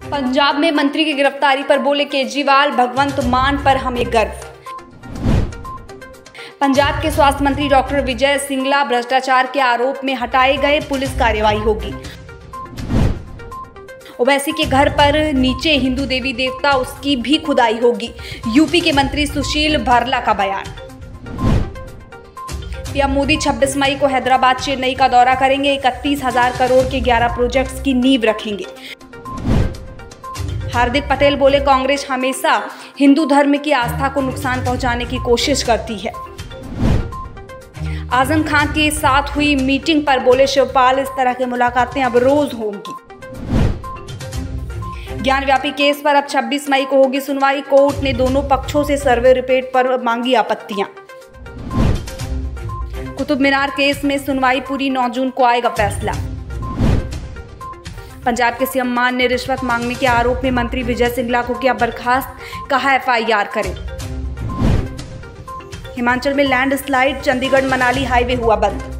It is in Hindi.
पंजाब में मंत्री की गिरफ्तारी पर बोले केजरीवाल, भगवंत मान पर हमें गर्व। पंजाब के स्वास्थ्य मंत्री डॉक्टर विजय सिंगला भ्रष्टाचार के आरोप में हटाए गए, पुलिस कार्रवाई होगी। ओवैसी के घर पर नीचे हिंदू देवी देवता, उसकी भी खुदाई होगी। यूपी के मंत्री सुशील भरला का बयान। पीएम मोदी 26 मई को हैदराबाद चेन्नई का दौरा करेंगे। 31,000 करोड़ के 11 प्रोजेक्ट्स की नींव रखेंगे। हार्दिक पटेल बोले, कांग्रेस हमेशा हिंदू धर्म की आस्था को नुकसान पहुंचाने की कोशिश करती है। आजम खान के साथ हुई मीटिंग पर बोले शिवपाल, इस तरह की मुलाकातें अब रोज होंगी। ज्ञानव्यापी केस पर अब 26 मई को होगी सुनवाई। कोर्ट ने दोनों पक्षों से सर्वे रिपोर्ट पर मांगी आपत्तियां। कुतुब मीनार केस में सुनवाई पूरी, 9 जून को आएगा फैसला। पंजाब के सीएम मान ने रिश्वत मांगने के आरोप में मंत्री विजय सिंगला को किया बर्खास्त, कहा एफआईआर करें। हिमाचल में लैंडस्लाइड, चंडीगढ़ मनाली हाईवे हुआ बंद।